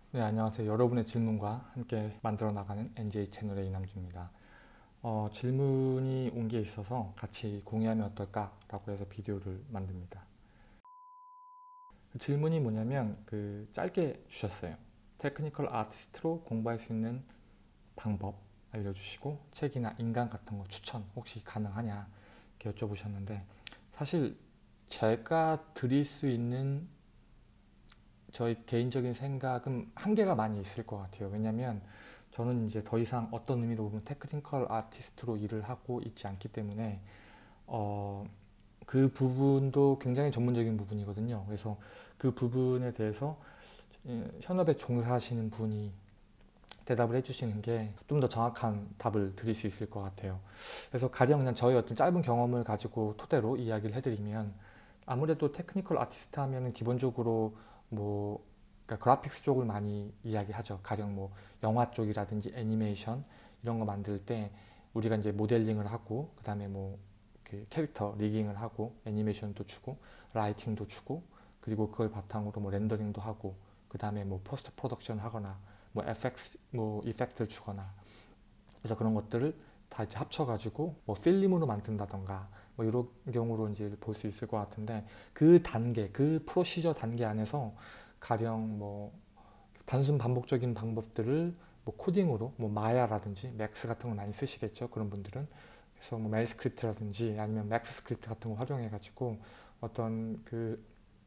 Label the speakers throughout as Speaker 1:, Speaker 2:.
Speaker 1: 네, 안녕하세요. 여러분의 질문과 함께 만들어 나가는 NJ 채널의 이남주입니다. 질문이 온 게 있어서 같이 공유하면 어떨까라고 해서 비디오를 만듭니다. 그 질문이 뭐냐면 짧게 주셨어요. 테크니컬 아티스트로 공부할 수 있는 방법 알려주시고 책이나 인강 같은 거 추천 혹시 가능하냐 이렇게 여쭤보셨는데 사실 제가 드릴 수 있는 저희 개인적인 생각은 한계가 많이 있을 것 같아요. 왜냐면 저는 이제 더 이상 어떤 의미로 보면 테크니컬 아티스트로 일을 하고 있지 않기 때문에 어, 그 부분도 굉장히 전문적인 부분이거든요. 그래서 그 부분에 대해서 현업에 종사하시는 분이 대답을 해주시는 게 좀 더 정확한 답을 드릴 수 있을 것 같아요. 그래서 가령 그냥 저희 어떤 짧은 경험을 가지고 토대로 이야기를 해드리면 아무래도 테크니컬 아티스트 하면은 기본적으로 뭐 그러니까 그래픽스 쪽을 많이 이야기하죠. 가령 뭐 영화 쪽이라든지 애니메이션 이런 거 만들 때 우리가 이제 모델링을 하고 그다음에 뭐 그 캐릭터 리깅을 하고 애니메이션도 주고 라이팅도 주고 그리고 그걸 바탕으로 뭐 렌더링도 하고 그다음에 뭐 포스트 프로덕션 하거나 뭐 FX 뭐 이펙트를 주거나 그래서 그런 것들을 다 이제 합쳐가지고 뭐 필름으로 만든다던가 뭐 이런 경우로 이제 볼 수 있을 것 같은데 그 단계, 그 프로시저 단계 안에서 가령 뭐 단순 반복적인 방법들을 뭐 코딩으로 뭐 마야라든지 맥스 같은 거 많이 쓰시겠죠 그런 분들은 그래서 뭐 메일 스크립트라든지 아니면 맥스 스크립트 같은 거 활용해가지고 어떤 그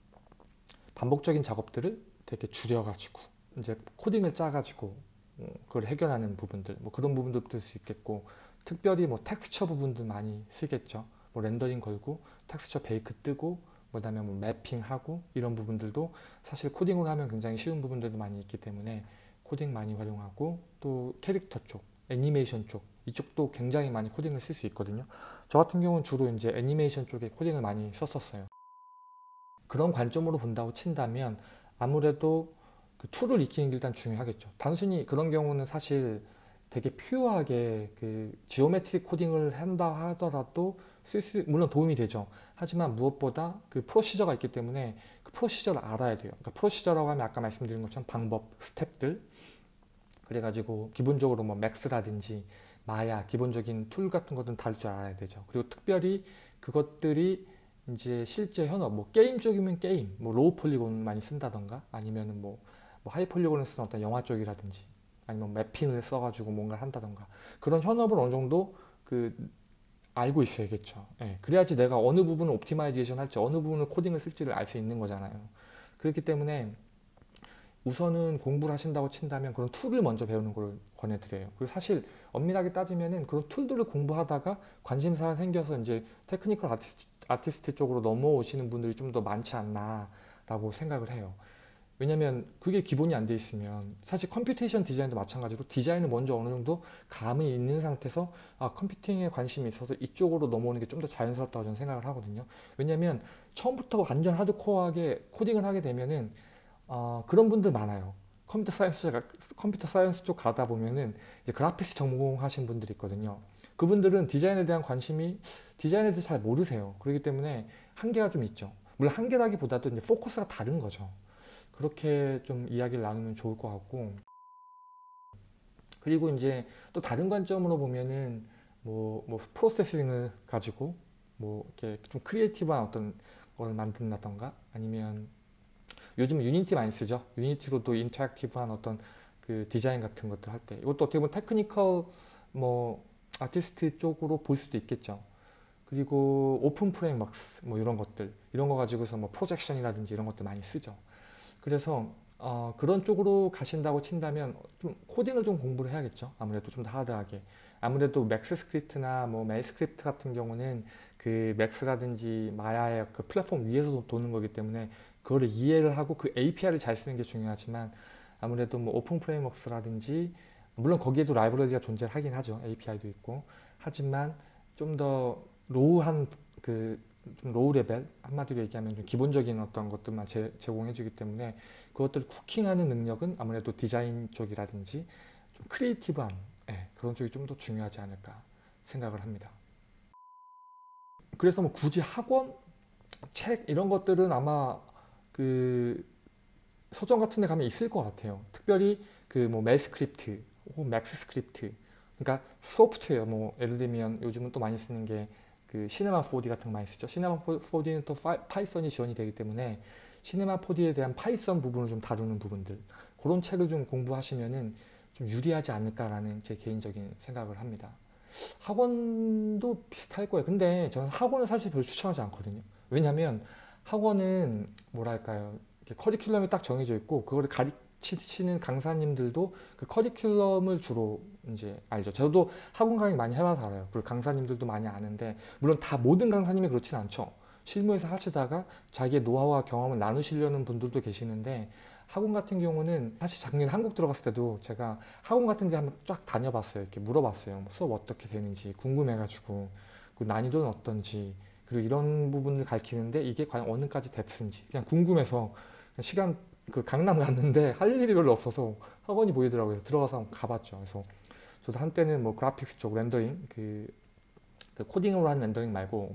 Speaker 1: 반복적인 작업들을 되게 줄여가지고 이제 코딩을 짜가지고 그걸 해결하는 부분들 뭐 그런 부분도 들 수 있겠고 특별히 뭐 텍스처 부분들 많이 쓰겠죠. 뭐 렌더링 걸고 텍스처 베이크 뜨고 그다음에 뭐 매핑하고 이런 부분들도 사실 코딩으로 하면 굉장히 쉬운 부분들도 많이 있기 때문에 코딩 많이 활용하고 또 캐릭터 쪽, 애니메이션 쪽 이쪽도 굉장히 많이 코딩을 쓸 수 있거든요. 저 같은 경우는 주로 이제 애니메이션 쪽에 코딩을 많이 썼었어요. 그런 관점으로 본다고 친다면 아무래도 그 툴을 익히는 게 일단 중요하겠죠. 단순히 그런 경우는 사실 되게 퓨어하게 그 지오메트릭 코딩을 한다 하더라도 물론 도움이 되죠. 하지만 무엇보다 그 프로시저가 있기 때문에 그 프로시저를 알아야 돼요. 그러니까 프로시저라고 하면 아까 말씀드린 것처럼 방법, 스텝들 그래가지고 기본적으로 뭐 맥스라든지 마야 기본적인 툴 같은 것들은 다룰 줄 알아야 되죠. 그리고 특별히 그것들이 이제 실제 현업 뭐 게임 쪽이면 게임 뭐 로우 폴리곤 많이 쓴다던가 아니면은 뭐 하이 폴리곤을 쓰는 어떤 영화 쪽이라든지 아니면 매핑을 써가지고 뭔가 한다던가 그런 현업을 어느 정도 그 알고 있어야겠죠. 예, 그래야지 내가 어느 부분을 옵티마이제이션 할지 어느 부분을 코딩을 쓸지를 알 수 있는 거잖아요. 그렇기 때문에 우선은 공부를 하신다고 친다면 그런 툴을 먼저 배우는 걸 권해드려요. 그리고 사실 엄밀하게 따지면은 그런 툴들을 공부하다가 관심사가 생겨서 이제 테크니컬 아티스트 쪽으로 넘어오시는 분들이 좀 더 많지 않나라고 생각을 해요. 왜냐면 그게 기본이 안 돼 있으면 사실 컴퓨테이션 디자인도 마찬가지로 디자인을 먼저 어느 정도 감이 있는 상태에서 컴퓨팅에 관심이 있어서 이쪽으로 넘어오는 게 좀 더 자연스럽다고 저는 생각을 하거든요. 왜냐면 처음부터 완전 하드코어하게 코딩을 하게 되면은 그런 분들 많아요. 컴퓨터 사이언스 쪽 가다 보면은 이제 그래픽스 전공하신 분들이 있거든요. 그분들은 디자인에 대한 관심이 디자인에 대해서 잘 모르세요. 그렇기 때문에 한계가 좀 있죠. 물론 한계라기보다도 이제 포커스가 다른 거죠. 그렇게 좀 이야기를 나누면 좋을 것 같고 그리고 이제 또 다른 관점으로 보면은 뭐 프로세싱을 가지고 뭐 이렇게 좀 크리에이티브한 어떤 걸 만든다던가 아니면 요즘 유니티 많이 쓰죠. 유니티로도 인터랙티브한 어떤 그 디자인 같은 것들 할 때 이것도 어떻게 보면 테크니컬 뭐 아티스트 쪽으로 볼 수도 있겠죠. 그리고 오픈 프레임워크스 뭐 이런 것들 이런 거 가지고서 뭐 프로젝션이라든지 이런 것들 많이 쓰죠. 그래서 그런 쪽으로 가신다고 친다면 좀 코딩을 좀 공부를 해야겠죠. 아무래도 좀 더 하드하게. 아무래도 맥스 스크립트나 뭐 메일 스크립트 같은 경우는 그 맥스라든지 마야의 그 플랫폼 위에서 도는 거기 때문에 그거를 이해를 하고 그 API를 잘 쓰는 게 중요하지만 아무래도 뭐 오픈 프레임워크스라든지 물론 거기에도 라이브러리가 존재하긴 하죠. API도 있고. 하지만 좀 더 로우한 그 좀 로우 레벨 한마디로 얘기하면 좀 기본적인 어떤 것들만 제공해주기 때문에 그것들을 쿠킹하는 능력은 아무래도 디자인 쪽이라든지 좀 크리에이티브한 그런 쪽이 좀 더 중요하지 않을까 생각을 합니다. 그래서 뭐 굳이 학원, 책 이런 것들은 아마 그 서점 같은 데 가면 있을 것 같아요. 특별히 그 뭐 매스크립트 혹은 맥스스크립트, 그러니까 소프트웨어, 뭐 예를 들면 요즘은 또 많이 쓰는 게 그 시네마 4D 같은 거 많이 쓰죠. 시네마 4D는 또 파이썬이 지원이 되기 때문에 시네마 4D에 대한 파이썬 부분을 좀 다루는 부분들, 그런 책을 좀 공부하시면은 좀 유리하지 않을까라는 제 개인적인 생각을 합니다. 학원도 비슷할 거예요. 근데 저는 학원을 사실 별로 추천하지 않거든요. 왜냐면 학원은 뭐랄까요, 이렇게 커리큘럼이 딱 정해져 있고 그거를 가르치시는 강사님들도 그 커리큘럼을 주로 이제 알죠. 저도 학원 강의 많이 해봐서 알아요. 그리고 강사님들도 많이 아는데, 물론 다 모든 강사님이 그렇진 않죠. 실무에서 하시다가 자기의 노하우와 경험을 나누시려는 분들도 계시는데, 학원 같은 경우는 사실 작년 한국 들어갔을 때도 제가 학원 같은 데 한번 쫙 다녀봤어요. 이렇게 물어봤어요. 뭐 수업 어떻게 되는지 궁금해가지고, 그 난이도는 어떤지, 그리고 이런 부분을 가르치는데 이게 과연 어느까지 뎁스인지 그냥 궁금해서 그냥 시간 그 강남 갔는데 할 일이 별로 없어서 학원이 보이더라고요. 그래서 들어가서 한번 가봤죠. 그래서 저도 한때는 뭐 그래픽스 쪽 렌더링, 그 코딩으로 하는 렌더링 말고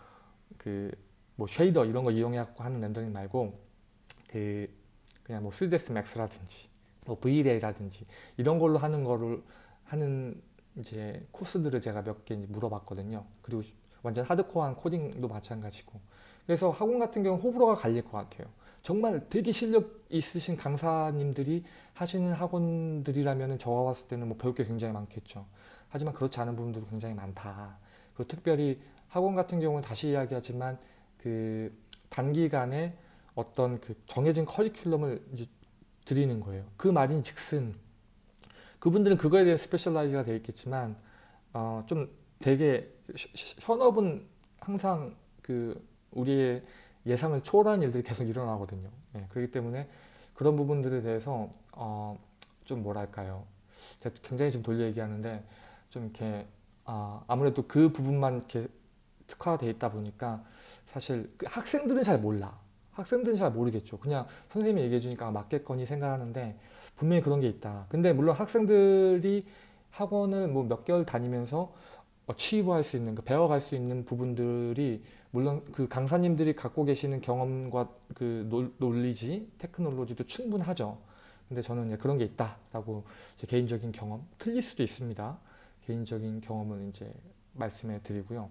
Speaker 1: 뭐 쉐이더 이런 거 이용해갖고 하는 렌더링 말고 그 그냥 뭐 3ds max라든지 뭐 VLA라든지 이런 걸로 하는 거를 하는 이제 코스들을 제가 몇 개 물어봤거든요. 그리고 완전 하드코어한 코딩도 마찬가지고. 그래서 학원 같은 경우는 호불호가 갈릴 것 같아요. 정말 되게 실력 있으신 강사님들이 하시는 학원들이라면 저가 봤을 때는 뭐 배울 게 굉장히 많겠죠. 하지만 그렇지 않은 부분도 굉장히 많다. 그리고 특별히 학원 같은 경우는 다시 이야기하지만 그 단기간에 어떤 그 정해진 커리큘럼을 이제 드리는 거예요. 그 말인즉슨 그분들은 그거에 대해 스페셜라이즈가 되어 있겠지만 좀 되게 현업은 항상 그 우리의 예상을 초월하는 일들이 계속 일어나거든요. 네, 그렇기 때문에 그런 부분들에 대해서 좀 뭐랄까요, 제가 굉장히 좀 돌려 얘기하는데 좀 이렇게 아무래도 그 부분만 이렇게 특화되어 있다 보니까 사실 그 학생들은 잘 몰라. 학생들은 잘 모르겠죠. 그냥 선생님이 얘기해 주니까 맞겠거니 생각하는데 분명히 그런 게 있다. 근데 물론 학생들이 학원을 뭐 몇 개월 다니면서 취입할 수 있는, 배워갈 수 있는 부분들이 물론 그 강사님들이 갖고 계시는 경험과 그 논리지, 테크놀로지도 충분하죠. 근데 저는 이제 그런 게 있다라고 제 개인적인 경험, 틀릴 수도 있습니다. 개인적인 경험을 이제 말씀해 드리고요.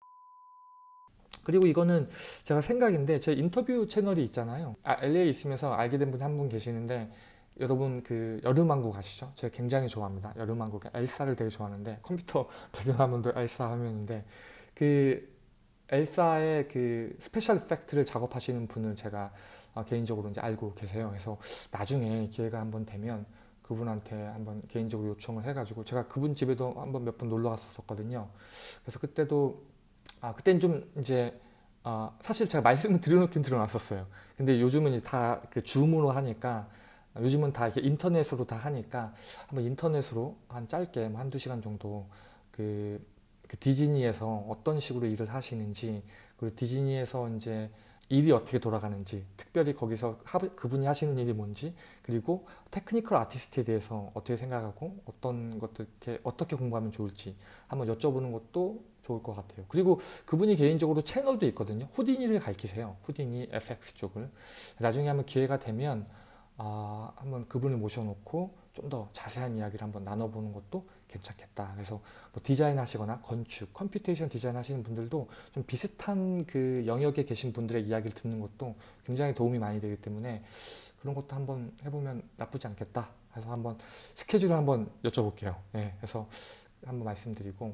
Speaker 1: 그리고 이거는 제가 생각인데 제 인터뷰 채널이 있잖아요. LA에 있으면서 알게 된 분 한 분 계시는데, 여러분 그 여름왕국 아시죠? 제가 굉장히 좋아합니다. 여름왕국 엘사를 되게 좋아하는데, 컴퓨터 배경화면도 엘사 화면인데 그 엘사의 그 스페셜 이펙트를 작업하시는 분을 제가 개인적으로 이제 알고 계세요. 그래서 나중에 기회가 한번 되면 그분한테 한번 개인적으로 요청을 해가지고, 제가 그분 집에도 한번 몇 번 놀러 갔었거든요. 그래서 그때도 그때는 좀 이제 사실 제가 말씀을 드려놓긴 드려놨었어요. 근데 요즘은 이제 다 그 줌으로 하니까, 요즘은 다 이렇게 인터넷으로 다 하니까 한번 인터넷으로 한 짧게 뭐 한두 시간 정도 그, 그 디즈니에서 어떤 식으로 일을 하시는지, 그리고 디즈니에서 이제 일이 어떻게 돌아가는지, 특별히 거기서 그분이 하시는 일이 뭔지, 그리고 테크니컬 아티스트에 대해서 어떻게 생각하고 어떤 것들 어떻게 공부하면 좋을지 한번 여쭤보는 것도 좋을 것 같아요. 그리고 그분이 개인적으로 채널도 있거든요. 후디니를 가르치세요. 후디니 FX 쪽을. 나중에 한번 기회가 되면 한번 그분을 모셔놓고 좀 더 자세한 이야기를 한번 나눠보는 것도 괜찮겠다. 그래서 뭐 디자인 하시거나 건축, 컴퓨테이션 디자인 하시는 분들도 좀 비슷한 그 영역에 계신 분들의 이야기를 듣는 것도 굉장히 도움이 많이 되기 때문에 그런 것도 한번 해보면 나쁘지 않겠다. 그래서 한번 스케줄을 한번 여쭤볼게요. 네, 그래서 한번 말씀드리고,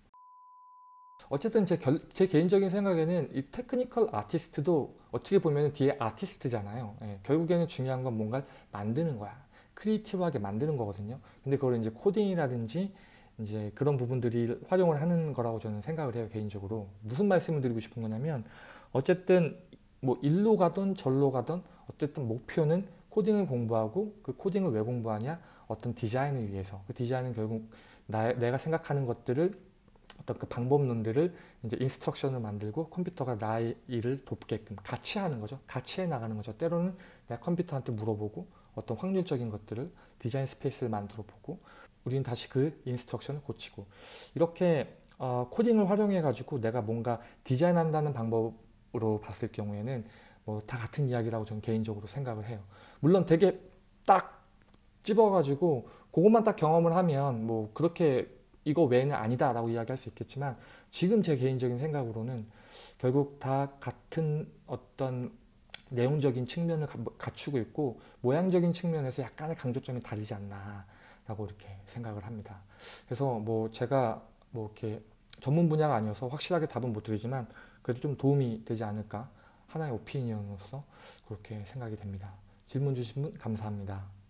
Speaker 1: 어쨌든 제 개인적인 생각에는 이 테크니컬 아티스트도 어떻게 보면 뒤에 아티스트잖아요. 예, 결국에는 중요한 건 뭔가를 만드는 거야. 크리에이티브하게 만드는 거거든요. 근데 그걸 이제 코딩이라든지 이제 그런 부분들이 활용을 하는 거라고 저는 생각을 해요, 개인적으로. 무슨 말씀을 드리고 싶은 거냐면, 어쨌든 뭐 일로 가든 절로 가든 어쨌든 목표는 코딩을 공부하고, 그 코딩을 왜 공부하냐? 어떤 디자인을 위해서. 그 디자인은 결국 내가 생각하는 것들을, 어떤 그 방법론들을 이제 인스트럭션을 만들고 컴퓨터가 나의 일을 돕게끔 같이 하는 거죠. 같이 해 나가는 거죠. 때로는 내가 컴퓨터한테 물어보고 어떤 확률적인 것들을 디자인 스페이스를 만들어 보고, 우리는 다시 그 인스트럭션을 고치고, 이렇게 코딩을 활용해 가지고 내가 뭔가 디자인한다는 방법으로 봤을 경우에는 뭐 다 같은 이야기라고 저는 개인적으로 생각을 해요. 물론 되게 딱 집어가지고 그것만 딱 경험을 하면 뭐 그렇게 이거 외에는 아니다라고 이야기할 수 있겠지만, 지금 제 개인적인 생각으로는 결국 다 같은 어떤 내용적인 측면을 갖추고 있고 모양적인 측면에서 약간의 강조점이 다르지 않나라고 이렇게 생각을 합니다. 그래서 뭐 제가 뭐 이렇게 전문 분야가 아니어서 확실하게 답은 못 드리지만 그래도 좀 도움이 되지 않을까, 하나의 오피니언으로서 그렇게 생각이 됩니다. 질문 주신 분 감사합니다.